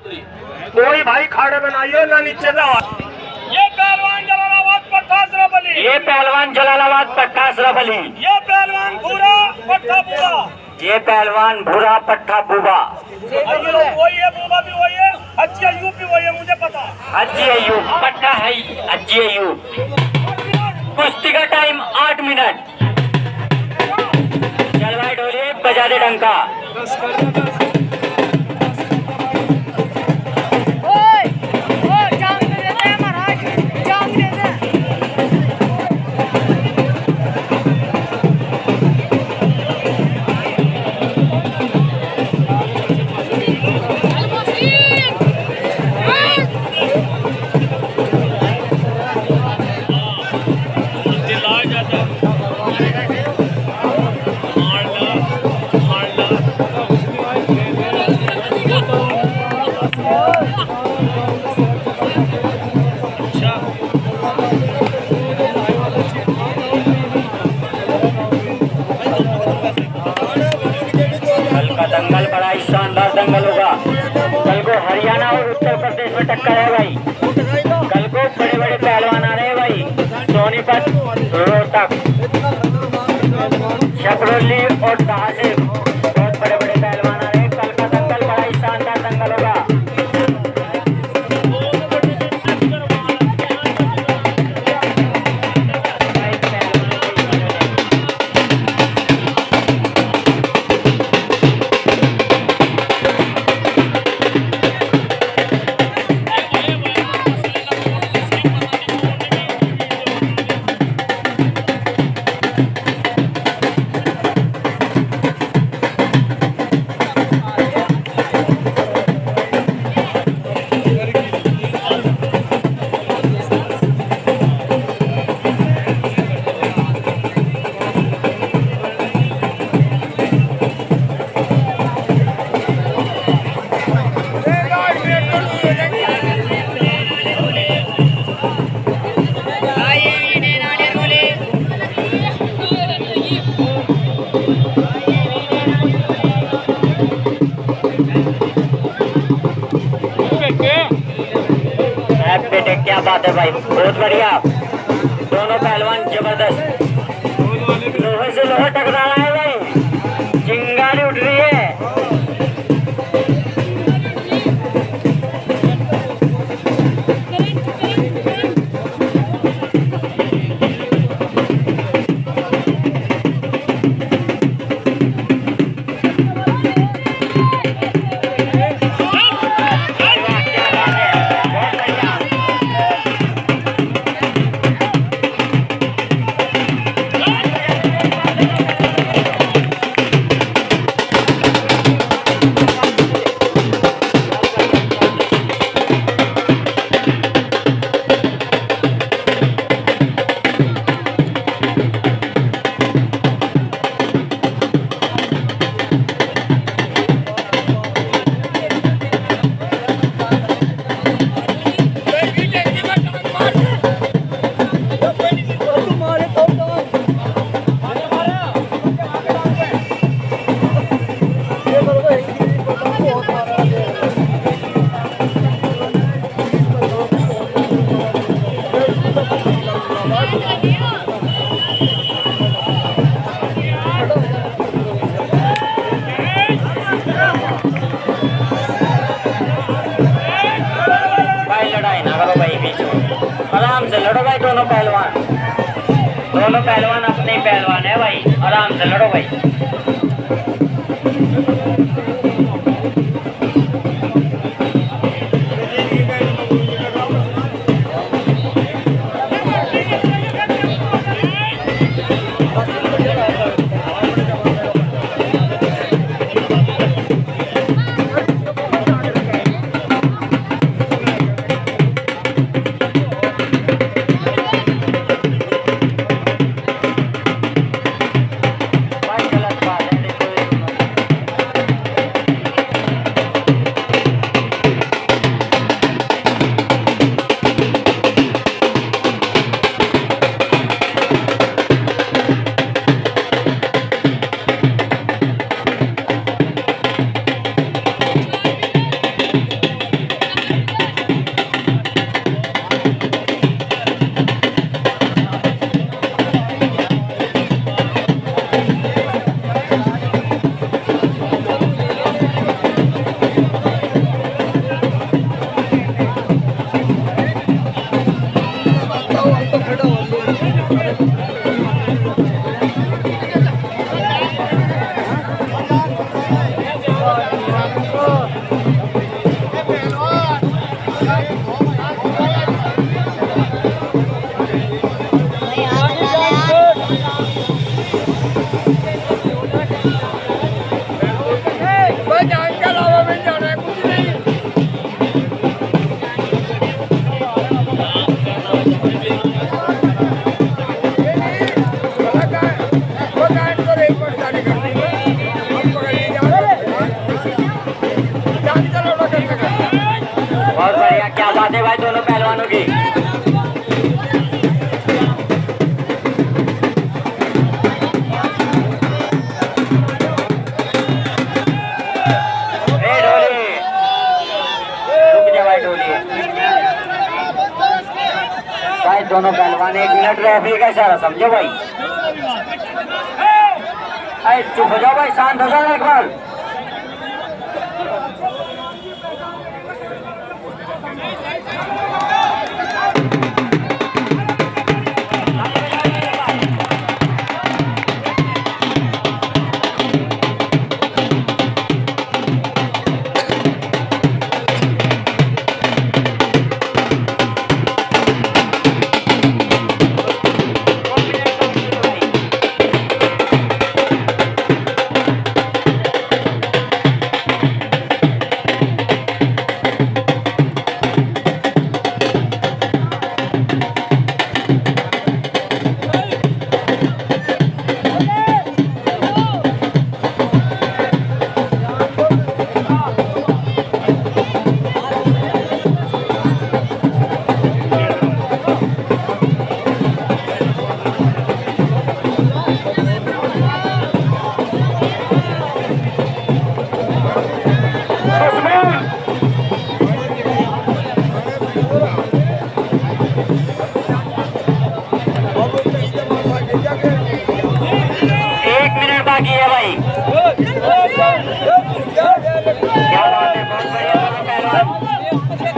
कोई भाई खाड़े बनाइए ना नीचे जाओ। ये पहलवान जलालाबाद पट्टा अशरफ अली। ये पहलवान जलालाबाद पट्टा अशरफ अली। ये पहलवान भूरा पट्टा बूबा। ये पहलवान भूरा पट्टा बूबा। वही है, बूबा भी वही है, हज्जी अयूब भी वही है, मुझे पता। हज्जी अयूब पट्टा है, हज्जी अयूब। कुश्ती का टाइम 8 मिनट। चल भाई ढोलिए बजा दे डंका। दंगल बड़ा ही शानदार दंगल होगा। कल को हरियाणा और उत्तर प्रदेश में टक्कर है भाई। कल को बड़े बड़े पहलवान आ रहे हैं भाई। सोनीपत, रोहतक, छपरौली और तहसील, बहुत बड़े बड़े पहलवान आ रहे हैं। कल का दंगल बड़ा ही शानदार दंगल होगा। बेटे क्या बात है भाई, बहुत बढ़िया। दोनों पहलवान जबरदस्त। लोहे से लोहा टकरा रहा है भाई, चिंगारी उठ रही है। आराम से लड़ो भाई। दोनों पहलवान अपने ही पहलवान है भाई। आराम से लड़ो भाई। भाई दोनों पहलवान 1 मिनट रेफरी का इशारा समझो भाई। अरे चुप हो जाओ भाई, शांत हो जाओ एक बार। बाकी है भाई। क्या बात है, बहुत बढ़िया दोनों पहलवान।